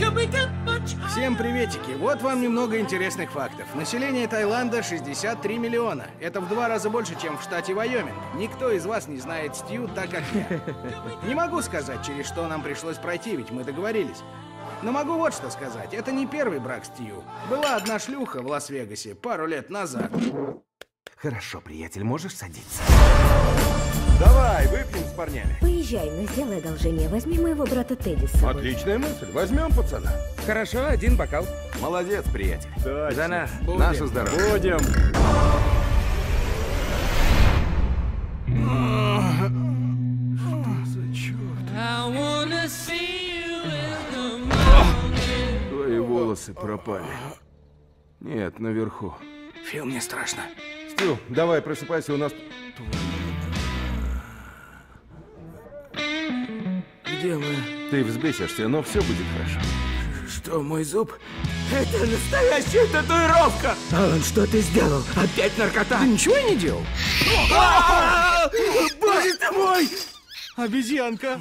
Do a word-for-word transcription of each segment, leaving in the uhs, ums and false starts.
Всем приветики. Вот вам немного интересных фактов. Население Таиланда шестьдесят три миллиона. Это в два раза больше, чем в штате Вайоминг. Никто из вас не знает Стью так, как я. Не могу сказать, через что нам пришлось пройти, ведь мы договорились. Но могу вот что сказать. Это не первый брак Стью. Была одна шлюха в Лас-Вегасе пару лет назад. Хорошо, приятель, можешь садиться. Давай, выпьем с парнями. Поезжай, но сделай одолжение. Возьми моего брата Тедди с собой. Отличная мысль. Возьмем пацана. Хорошо, один бокал. Молодец, приятель. Точно. За на... Будем. наше здоровье. Будем. Твои волосы пропали. Нет, наверху. Фил, мне страшно. Стю, давай, просыпайся, у нас... Где мы? Ты взбесишься, но все будет хорошо. Что, мой зуб? Это настоящая татуировка! Алан, что ты сделал? Опять наркота? Ты ничего я не делал? Боже ты мой! Обезьянка.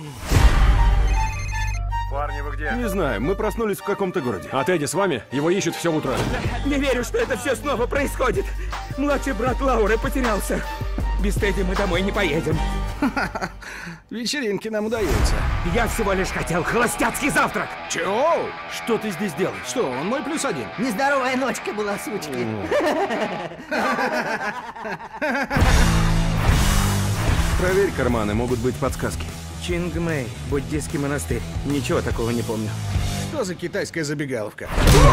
Парни, вы где? Не знаю, мы проснулись в каком-то городе. А Тедди с вами? Его ищут все утро. Не верю, что это все снова происходит. Младший брат Лауры потерялся. Без Тедди мы домой не поедем. Вечеринки нам удаются. Я всего лишь хотел холостяцкий завтрак. Чего? Что ты здесь делаешь? Что, он мой плюс один? Нездоровая ночка была, сучки. Проверь карманы, могут быть подсказки. Чингмэй, буддийский монастырь. Ничего такого не помню. Что за китайская забегаловка?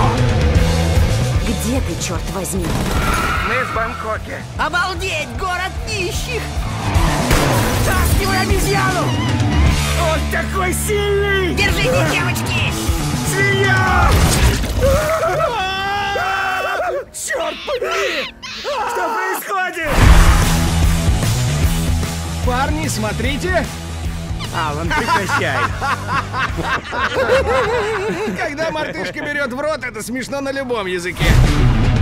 Где ты, черт возьми? Мы в Бангкоке. Обалдеть, город нищих! Таскивай обезьяну! Он такой сильный! Держите, девочки! Свинья! Черт побери! Что происходит? Парни, смотрите! Алан, прекращай. Когда мартышка берет в рот, это смешно на любом языке.